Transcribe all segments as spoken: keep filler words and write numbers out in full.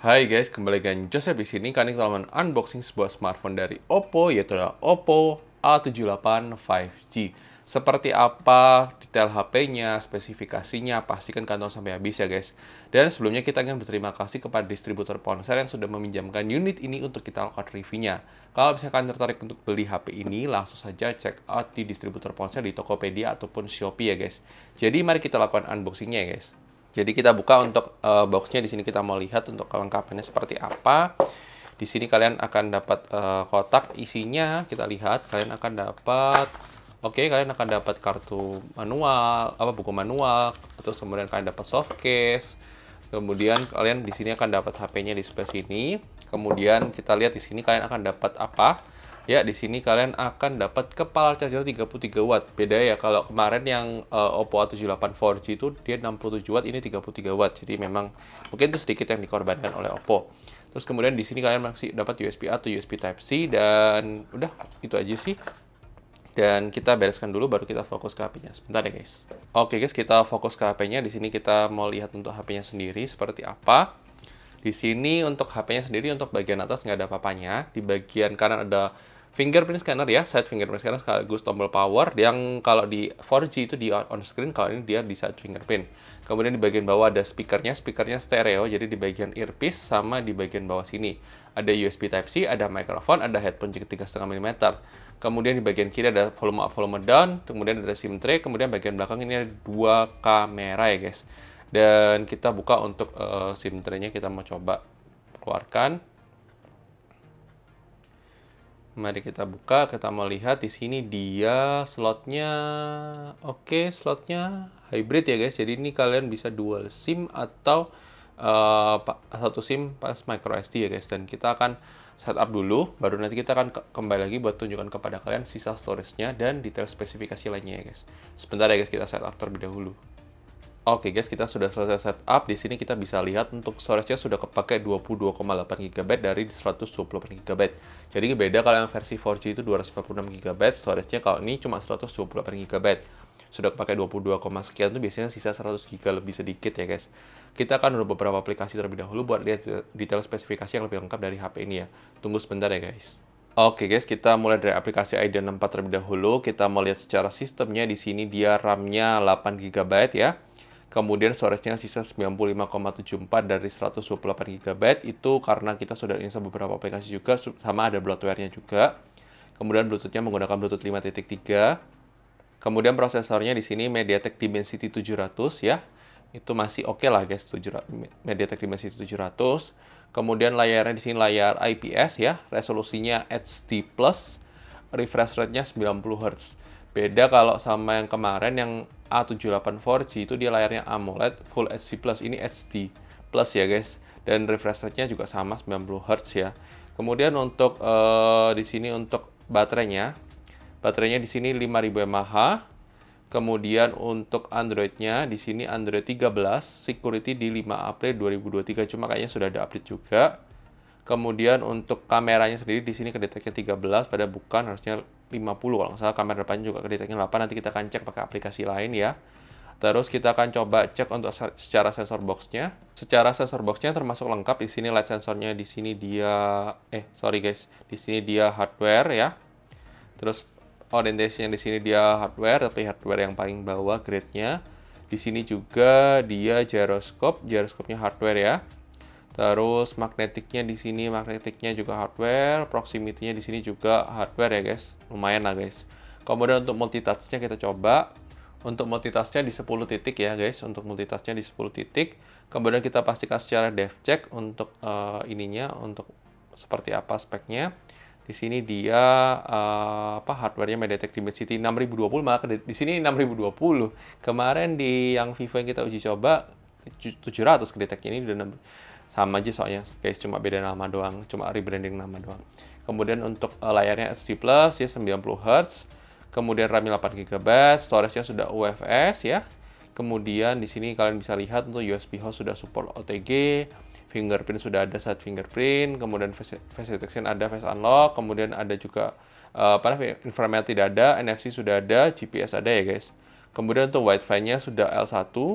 Hai guys, kembali dengan Joseph di sini. Kali ini kita akan unboxing sebuah smartphone dari Oppo, yaitu adalah Oppo A tujuh delapan lima G. Seperti apa detail H P-nya, spesifikasinya, pastikan kalian sampai habis ya guys. Dan sebelumnya kita ingin berterima kasih kepada distributor ponsel yang sudah meminjamkan unit ini untuk kita lakukan reviewnya. Kalau misalkan kalian tertarik untuk beli H P ini, langsung saja check out di distributor ponsel di Tokopedia ataupun Shopee ya guys. Jadi mari kita lakukan unboxingnya ya guys. Jadi kita buka untuk uh, boxnya. Di sini kita mau lihat untuk kelengkapannya seperti apa. Di sini kalian akan dapat uh, kotak isinya. Kita lihat kalian akan dapat, oke, okay, kalian akan dapat kartu manual, apa buku manual. Terus kemudian kalian dapat soft case. Kemudian kalian di sini akan dapat H P-nya di sebelah sini. Kemudian kita lihat di sini kalian akan dapat apa? Ya, di sini kalian akan dapat kepala charger tiga puluh tiga watt. Beda ya, kalau kemarin yang uh, Oppo A tujuh delapan empat G itu dia enam puluh tujuh watt, ini tiga puluh tiga watt. Jadi memang mungkin itu sedikit yang dikorbankan oleh Oppo. Terus kemudian di sini kalian masih dapat U S B A atau U S B Type C, dan udah itu aja sih. Dan kita bereskan dulu baru kita fokus ke H P-nya. Sebentar ya guys. Oke guys, kita fokus ke H P-nya. Di sini kita mau lihat untuk H P-nya sendiri seperti apa. Di sini untuk H P-nya sendiri, untuk bagian atas nggak ada apa-apanya. Di bagian kanan ada fingerprint scanner ya, side fingerprint scanner sekaligus tombol power. Yang kalau di empat G itu di on screen, kalau ini dia di side fingerprint. Kemudian di bagian bawah ada speakernya, speakernya stereo, jadi di bagian earpiece sama di bagian bawah sini. Ada U S B Type C, ada mikrofon, ada headphone jack tiga koma lima milimeter. Kemudian di bagian kiri ada volume up, volume down, kemudian ada SIM tray, kemudian bagian belakang ini ada dua kamera ya guys. Dan kita buka untuk uh, SIM tray-nya, kita mau coba keluarkan. Mari kita buka, kita mau lihat di sini dia slotnya, oke, slotnya hybrid ya guys. Jadi ini kalian bisa dual SIM atau uh, satu SIM pas micro S D ya guys. Dan kita akan setup dulu, baru nanti kita akan ke kembali lagi buat tunjukkan kepada kalian sisa storage-nya dan detail spesifikasi lainnya ya guys. Sebentar ya guys, kita setup terlebih dahulu. Oke guys, kita sudah selesai setup. Di sini kita bisa lihat untuk storage-nya sudah kepakai dua puluh dua koma delapan giga byte dari seratus dua puluh delapan giga byte. Jadi beda kalau yang versi empat G itu dua ratus empat puluh enam giga byte, storage-nya kalau ini cuma seratus dua puluh delapan giga byte. Sudah kepakai dua puluh dua, sekian itu biasanya sisa seratus giga lebih sedikit ya guys. Kita akan download beberapa aplikasi terlebih dahulu buat lihat detail spesifikasi yang lebih lengkap dari H P ini ya. Tunggu sebentar ya guys. Oke guys, kita mulai dari aplikasi I D enam empat terlebih dahulu. Kita mau lihat secara sistemnya. Di sini dia RAM-nya delapan giga byte ya. Kemudian storage-nya sisa sembilan puluh lima koma tujuh empat dari seratus dua puluh delapan giga byte. Itu karena kita sudah install beberapa aplikasi juga, sama ada bloatware-nya juga. Kemudian Bluetooth-nya menggunakan Bluetooth lima titik tiga. Kemudian prosesornya di sini MediaTek Dimensity tujuh ratus ya. Itu masih oke okay lah guys, MediaTek Dimensity tujuh ratus. Kemudian layarnya di sini layar I P S ya, resolusinya H D plus, refresh rate-nya sembilan puluh hertz. Beda kalau sama yang kemarin yang A tujuh delapan empat G itu dia layarnya AMOLED Full H D plus, ini H D plus ya guys. Dan refresh rate-nya juga sama sembilan puluh hertz ya. Kemudian untuk uh, di sini untuk baterainya, baterainya di sini lima ribu mAh. Kemudian untuk Android-nya di sini Android tiga belas, security di lima April dua ribu dua puluh tiga, cuma kayaknya sudah ada update juga. Kemudian untuk kameranya sendiri di sini kedeteknya tiga belas, pada bukan, harusnya lima puluh kalau nggak salah. Kamera depannya juga kedeteknya delapan, nanti kita akan cek pakai aplikasi lain ya. Terus kita akan coba cek untuk secara sensor box-nya. Secara sensor box-nya termasuk lengkap. Di sini light sensornya, di sini dia eh sorry guys, di sini dia hardware ya. Terus orientasinya di sini dia hardware, tapi hardware yang paling bawah grade-nya. Di sini juga dia gyroscope, gyroscope-nya hardware ya. Terus magnetiknya di sini, magnetiknya juga hardware, proximity-nya di sini juga hardware ya guys. Lumayan lah guys. Kemudian untuk multitouch-nya kita coba. Untuk multitouch-nya di sepuluh titik ya guys. Untuk multitouch-nya di sepuluh titik. Kemudian kita pastikan secara dev check untuk uh, ininya, untuk seperti apa speknya. Di sini dia uh, apa hardware-nya MediaTek Dimensity enam ribu dua puluh, malah di sini enam ribu dua puluh. Kemarin di yang Vivo yang kita uji coba tujuh ratus kedeteknya, ini udah sama aja soalnya guys, cuma beda nama doang, cuma rebranding nama doang. Kemudian untuk uh, layarnya H D plus ya, sembilan puluh hertz. Kemudian RAM-nya delapan giga byte, storage-nya sudah U F S ya. Kemudian di sini kalian bisa lihat untuk U S B host sudah support O T G, fingerprint sudah ada side fingerprint, kemudian face, face detection ada, face unlock, kemudian ada juga uh, apa namanya, infrared tidak ada, N F C sudah ada, G P S ada ya guys. Kemudian untuk Wi-Fi-nya sudah L satu.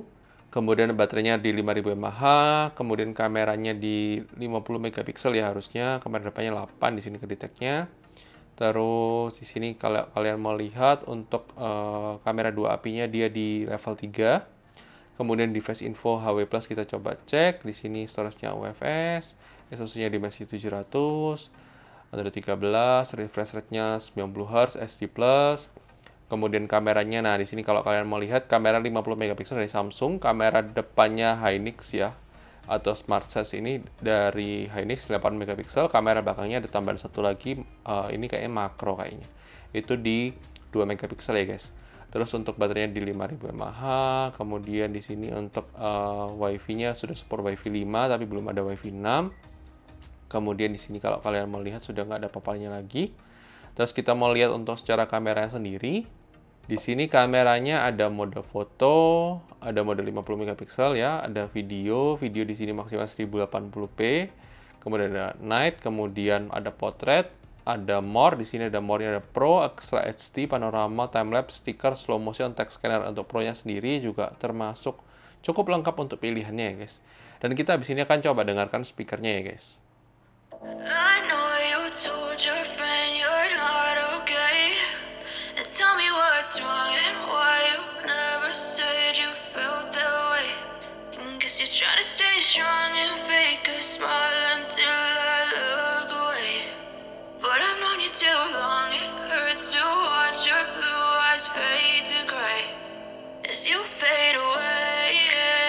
Kemudian baterainya di lima ribu mAh, kemudian kameranya di lima puluh megapiksel ya harusnya, kamera depannya delapan di sini kedeteknya. Terus di sini kalau kalian mau lihat untuk uh, kamera dua apinya dia di level tiga. Kemudian device info H W plus kita coba cek. Di sini storage-nya U F S, S O C-nya Dimensity tujuh ratus, Android tiga belas, refresh rate-nya sembilan puluh hertz, S D plus. Kemudian kameranya, nah di sini kalau kalian mau lihat kamera lima puluh megapiksel dari Samsung, kamera depannya Hynix ya, atau Smart Size ini dari Hynix delapan megapiksel, kamera belakangnya ada tambahan satu lagi, uh, ini kayaknya makro kayaknya, itu di dua megapiksel ya guys. Terus untuk baterainya di lima ribu mAh, kemudian di sini untuk uh, WiFi-nya sudah support WiFi lima tapi belum ada WiFi enam. Kemudian di sini kalau kalian mau lihat sudah nggak ada papanya lagi. Terus kita mau lihat untuk secara kameranya sendiri. Di sini kameranya ada mode foto, ada mode lima puluh megapiksel ya, ada video, video di sini maksimal seribu delapan puluh p. Kemudian ada night, kemudian ada portrait, ada more, di sini ada more-nya, ada pro, extra H D, panorama, time lapse, stiker, slow motion, text scanner. Untuk pro-nya sendiri juga termasuk cukup lengkap untuk pilihannya ya guys. Dan kita habis ini akan coba dengarkan speakernya ya guys. I know you told your friend you're not okay, and tell me what's wrong and why you never said you felt that way. Guess you're trying to stay strong and fake a smile until I look away. But I've known you too long, it hurts to watch your blue eyes fade to gray as you fade away,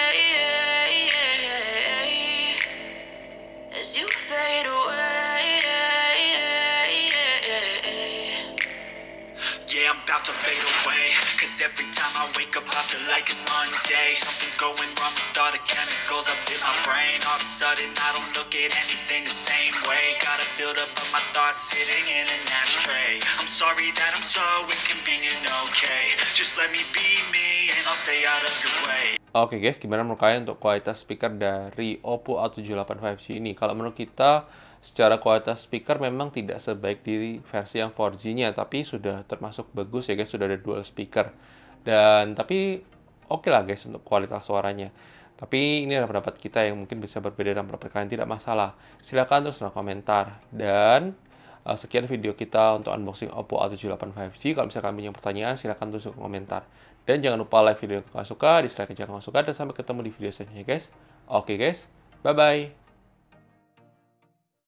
as you fade away. Yeah, I'm about to fade away, cause every time I wake up I feel like it's Monday. Something's going wrong with all the chemicals up in my brain. All of a sudden I don't look at anything the same way. Gotta build up of my thoughts sitting in an ashtray. I'm sorry that I'm so inconvenient, okay. Just let me be me and I'll stay out of your way. Oke guys, gimana menurut kalian untuk kualitas speaker dari Oppo A tujuh delapan lima G ini? Kalau menurut kita, secara kualitas speaker memang tidak sebaik di versi yang empat G-nya, tapi sudah termasuk bagus ya guys, sudah ada dual speaker. Dan tapi oke okay lah guys untuk kualitas suaranya. Tapi ini adalah pendapat kita yang mungkin bisa berbeda dan pendapat kalian tidak masalah. Silahkan terus komentar. Dan uh, sekian video kita untuk unboxing Oppo A tujuh delapan lima G. Kalau misalkan punya pertanyaan, silahkan tulis di komentar. Dan jangan lupa like video yang kalian suka, dislike jika kalian suka, dan sampai ketemu di video selanjutnya guys. Oke guys, bye-bye.